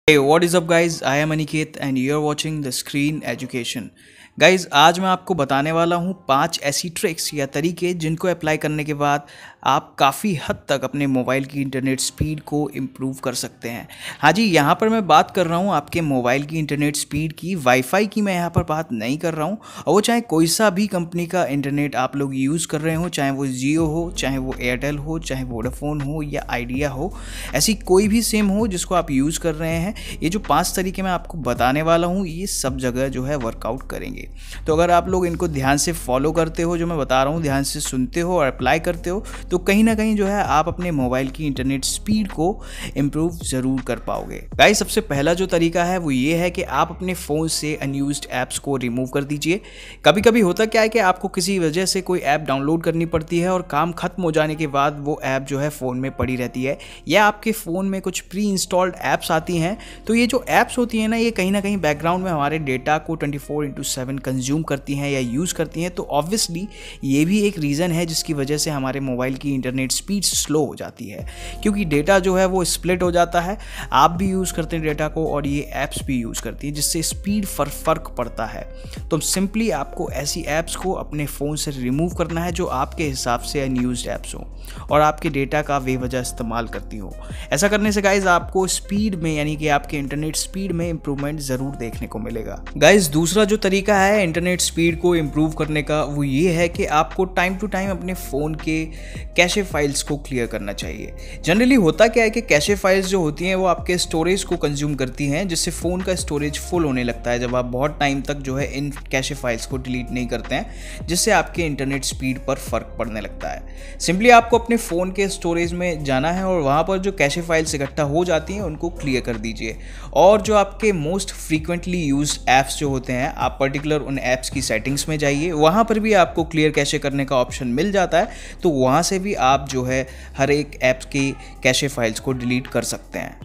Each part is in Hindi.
Hey, what is up guys? I am Aniket and you are watching the Screen Education. Guys आज मैं आपको बताने वाला हूँ 5 ऐसी ट्रिक्स या तरीके जिनको अप्लाई करने के बाद आप काफ़ी हद तक अपने मोबाइल की इंटरनेट स्पीड को इम्प्रूव कर सकते हैं। हाँ जी, यहाँ पर मैं बात कर रहा हूँ आपके मोबाइल की इंटरनेट स्पीड की, वाईफाई की मैं यहाँ पर बात नहीं कर रहा हूँ। और वो चाहे कोई सा भी कंपनी का इंटरनेट आप लोग यूज़ कर रहे हो, चाहे वो जियो हो, चाहे वो एयरटेल हो, चाहे वोडाफोन हो या आइडिया हो, ऐसी कोई भी सिम हो जिसको आप यूज़ कर रहे हैं, ये जो 5 तरीके मैं आपको बताने वाला हूँ ये सब जगह जो है वर्कआउट करेंगे। तो अगर आप लोग इनको ध्यान से फॉलो करते हो, जो मैं बता रहा हूँ ध्यान से सुनते हो और अप्लाई करते हो, तो कहीं ना कहीं जो है आप अपने मोबाइल की इंटरनेट स्पीड को इम्प्रूव ज़रूर कर पाओगे। गाइस, सबसे पहला जो तरीका है वो ये है कि आप अपने फ़ोन से अनयूज्ड ऐप्स को रिमूव कर दीजिए। कभी कभी होता क्या है कि आपको किसी वजह से कोई ऐप डाउनलोड करनी पड़ती है और काम खत्म हो जाने के बाद वो ऐप जो है फ़ोन में पड़ी रहती है, या आपके फ़ोन में कुछ प्री इंस्टॉल्ड ऐप्स आती हैं। तो ये जो ऐप्स होती हैं ना, ये कहीं ना कहीं बैकग्राउंड में हमारे डेटा को 24/7 कंज्यूम करती हैं या यूज़ करती हैं। तो ऑब्वियसली ये भी एक रीज़न है जिसकी वजह से हमारे मोबाइल की इंटरनेट स्पीड स्लो हो जाती है, क्योंकि डेटा जो है वो स्प्लिट हो जाता है। आप भी यूज़ करते हैं डेटा को और ये ऐप्स भी यूज़ करती हैं, जिससे स्पीड फ़र्क पड़ता है। तो सिंपली आपको ऐसी ऐप्स को अपने फ़ोन से रिमूव करना है जो आपके हिसाब से अनयूज्ड ऐप्स हो और आपके डेटा का बेवजह इस्तेमाल करती हो। ऐसा करने से गाइज आपको स्पीड में, यानी कि आपके इंटरनेट स्पीड में इंप्रूवमेंट ज़रूर देखने को मिलेगा। गाइज, दूसरा जो तरीका है इंटरनेट स्पीड को इम्प्रूव करने का वो ये है कि आपको टाइम टू टाइम अपने फ़ोन के कैशे फाइल्स को क्लियर करना चाहिए। जनरली होता क्या है कि कैशे फाइल्स जो होती हैं वो आपके स्टोरेज को कंज्यूम करती हैं, जिससे फ़ोन का स्टोरेज फुल होने लगता है जब आप बहुत टाइम तक जो है इन कैशे फाइल्स को डिलीट नहीं करते हैं, जिससे आपके इंटरनेट स्पीड पर फ़र्क पड़ने लगता है। सिंपली आपको अपने फ़ोन के स्टोरेज में जाना है और वहाँ पर जो कैशे फाइल्स इकट्ठा हो जाती हैं उनको क्लियर कर दीजिए। और जो आपके मोस्ट फ्रीक्वेंटली यूज्ड ऐप्स जो होते हैं, आप पर्टिकुलर उन ऐप्स की सेटिंग्स में जाइए, वहाँ पर भी आपको क्लियर कैशे करने का ऑप्शन मिल जाता है। तो वहाँ से भी आप जो है हर एक ऐप्स की कैशे फाइल्स को डिलीट कर सकते हैं।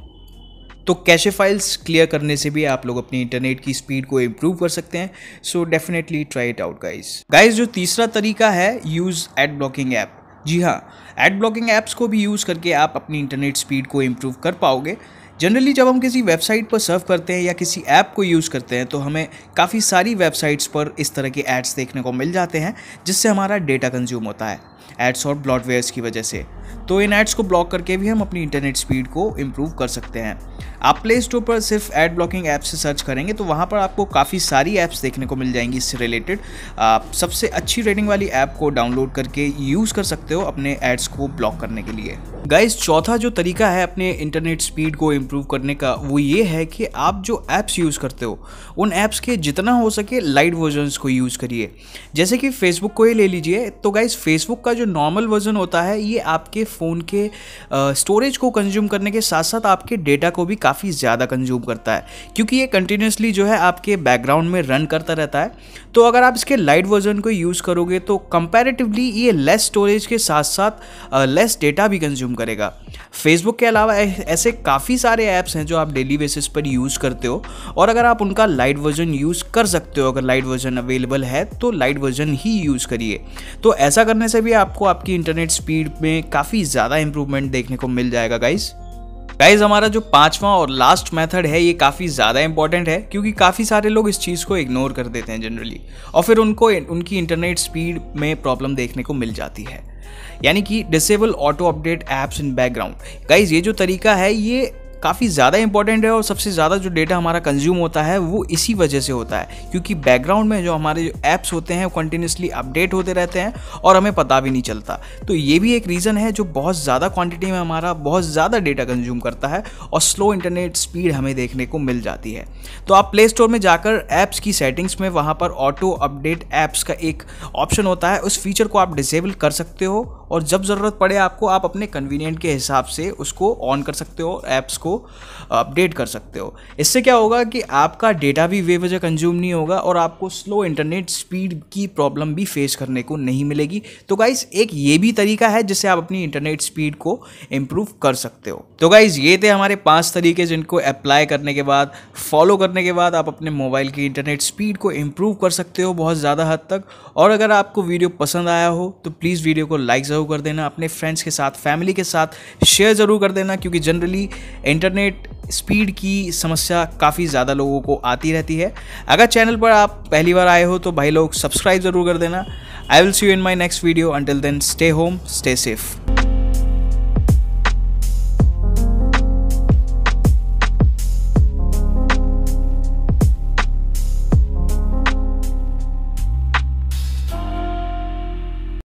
तो कैशे फाइल्स क्लियर करने से भी आप लोग अपनी इंटरनेट की स्पीड को इम्प्रूव कर सकते हैं। So definitely try it out guys. जो तीसरा तरीका है, यूज़ एड ब्लॉकिंग ऐप। जी हाँ, एड ब्लॉकिंग ऐप्स को भी यूज़ करके आप अपनी इंटरनेट स्पीड को इम्प्रूव कर पाओगे। जनरली जब हम किसी वेबसाइट पर सर्फ करते हैं या किसी ऐप को यूज़ करते हैं तो हमें काफ़ी सारी वेबसाइट्स पर इस तरह के एड्स देखने को मिल जाते हैं, जिससे हमारा डेटा कंज्यूम होता है एड्स और ब्लॉटवेयर्स की वजह से। तो इन एड्स को ब्लॉक करके भी हम अपनी इंटरनेट स्पीड को इम्प्रूव कर सकते हैं। आप प्ले स्टोर पर सिर्फ एड ब्लॉकिंग ऐप से सर्च करेंगे तो वहाँ पर आपको काफ़ी सारी ऐप्स देखने को मिल जाएंगी इससे रिलेटेड। आप सबसे अच्छी रेटिंग वाली ऐप को डाउनलोड करके यूज़ कर सकते हो अपने एड्स को ब्लॉक करने के लिए। गाइस, चौथा जो तरीका है अपने इंटरनेट स्पीड को इम्प्रूव करने का वो ये है कि आप जो ऐप्स यूज़ करते हो उन ऐप्स के जितना हो सके लाइट वर्जन्स को यूज़ करिए। जैसे कि फेसबुक को ही ले लीजिए, तो गाइस फेसबुक का जो नॉर्मल वर्जन होता है ये आपके फ़ोन के स्टोरेज को कंज्यूम करने के साथ साथ आपके डेटा को भी काफ़ी ज़्यादा कंज्यूम करता है, क्योंकि ये कंटिन्यूसली जो है आपके बैकग्राउंड में रन करता रहता है। तो अगर आप इसके लाइट वर्जन को यूज़ करोगे तो कंपैरेटिवली ये लेस स्टोरेज के साथ साथ लेस डेटा भी कंज्यूम करेगा। फेसबुक के अलावा ऐसे काफ़ी सारे ऐप्स हैं जो आप डेली बेसिस पर यूज़ करते हो, और अगर आप उनका लाइट वर्जन यूज़ कर सकते हो, अगर लाइट वर्जन अवेलेबल है तो लाइट वर्जन ही यूज़ करिए। तो ऐसा करने से भी आपको आपकी इंटरनेट स्पीड में काफ़ी ज़्यादा इंप्रूवमेंट देखने को मिल जाएगा गाइज। हमारा जो 5वां और लास्ट मेथड है ये काफ़ी ज़्यादा इंपॉर्टेंट है, क्योंकि काफ़ी सारे लोग इस चीज़ को इग्नोर कर देते हैं जनरली, और फिर उनकी इंटरनेट स्पीड में प्रॉब्लम देखने को मिल जाती है, यानी कि disable auto update apps in background. Guys, ये जो तरीका है ये काफ़ी ज़्यादा इंपॉर्टेंट है और सबसे ज़्यादा जो डेटा हमारा कंज्यूम होता है वो इसी वजह से होता है, क्योंकि बैकग्राउंड में जो हमारे जो ऐप्स होते हैं वो कंटिन्यूसली अपडेट होते रहते हैं और हमें पता भी नहीं चलता। तो ये भी एक रीज़न है जो बहुत ज़्यादा क्वांटिटी में हमारा बहुत ज़्यादा डेटा कंज्यूम करता है और स्लो इंटरनेट स्पीड हमें देखने को मिल जाती है। तो आप प्ले स्टोर में जाकर ऐप्स की सेटिंग्स में वहाँ पर ऑटो अपडेट ऐप्स का एक ऑप्शन होता है, उस फीचर को आप डिसेबल कर सकते हो और जब ज़रूरत पड़े आपको आप अपने कन्वीनियंट के हिसाब से उसको ऑन कर सकते हो, ऐप्स को अपडेट कर सकते हो। इससे क्या होगा कि आपका डेटा भी बेवजह कंज्यूम नहीं होगा और आपको स्लो इंटरनेट स्पीड की प्रॉब्लम भी फेस करने को नहीं मिलेगी। तो गाइज, एक ये भी तरीका है जिससे आप अपनी इंटरनेट स्पीड को इम्प्रूव कर सकते हो। तो गाइज, ये थे हमारे 5 तरीके जिनको अप्लाई करने के बाद, फॉलो करने के बाद आप अपने मोबाइल की इंटरनेट स्पीड को इम्प्रूव कर सकते हो बहुत ज़्यादा हद तक। और अगर आपको वीडियो पसंद आया हो तो प्लीज़ वीडियो को लाइक ज़रूर कर देना, अपने फ्रेंड्स के साथ, फैमिली के साथ शेयर ज़रूर कर देना, क्योंकि जनरली इंटरनेट स्पीड की समस्या काफ़ी ज़्यादा लोगों को आती रहती है। अगर चैनल पर आप पहली बार आए हो तो भाई लोग सब्सक्राइब ज़रूर कर देना। I will see you in my next video. Until then stay home, stay safe.